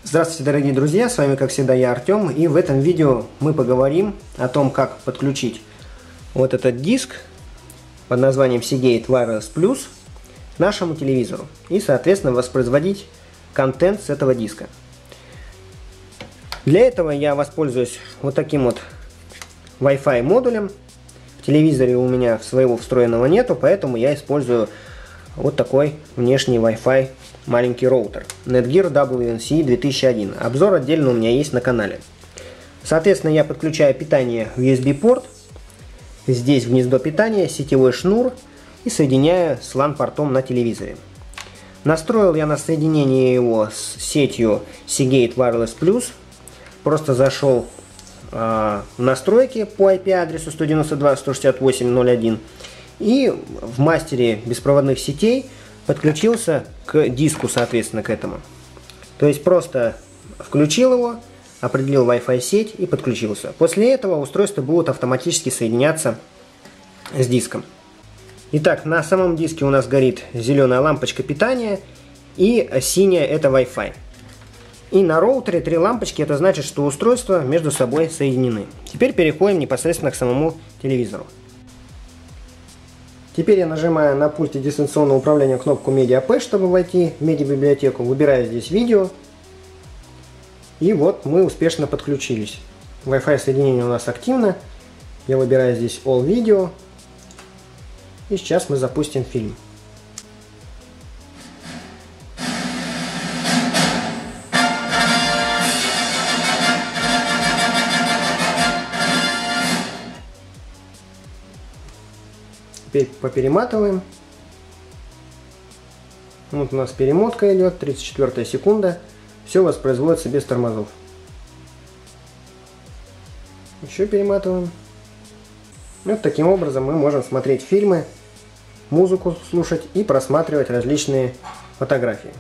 Здравствуйте, дорогие друзья, с вами как всегда я, Артем, и в этом видео мы поговорим о том, как подключить вот этот диск под названием Seagate Wireless Plus к нашему телевизору и, соответственно, воспроизводить контент с этого диска. Для этого я воспользуюсь вот таким вот Wi-Fi модулем. В телевизоре у меня своего встроенного нету, поэтому я использую вот такой внешний Wi-Fi маленький роутер Netgear WNC 2001. Обзор отдельно у меня есть на канале. Соответственно, я подключаю питание в USB порт. Здесь гнездо питания, сетевой шнур и соединяю с LAN-портом на телевизоре. Настроил я на соединение его с сетью Seagate Wireless Plus. Просто зашел в настройки по IP-адресу 192.168.0.1 и в мастере беспроводных сетей подключился к диску, соответственно, к этому. То есть просто включил его, определил Wi-Fi сеть и подключился. После этого устройства будут автоматически соединяться с диском. Итак, на самом диске у нас горит зеленая лампочка питания и синяя это Wi-Fi. И на роутере 3 лампочки, это значит, что устройства между собой соединены. Теперь переходим непосредственно к самому телевизору. Теперь я нажимаю на пульте дистанционного управления кнопку Media P, чтобы войти в медиабиблиотеку. Выбираю здесь видео. И вот мы успешно подключились. Wi-Fi соединение у нас активно. Я выбираю здесь All Video. И сейчас мы запустим фильм. Теперь поперематываем. Вот у нас перемотка идет, 34 секунда. Все воспроизводится без тормозов. Еще перематываем. Вот таким образом мы можем смотреть фильмы, музыку слушать и просматривать различные фотографии.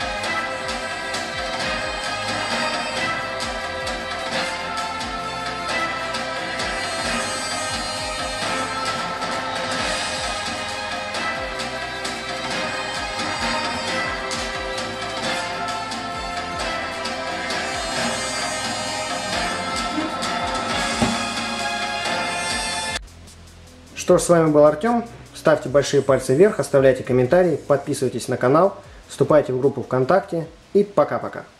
Что ж, с вами был Артем. Ставьте большие пальцы вверх, оставляйте комментарии, подписывайтесь на канал, вступайте в группу ВКонтакте и пока-пока.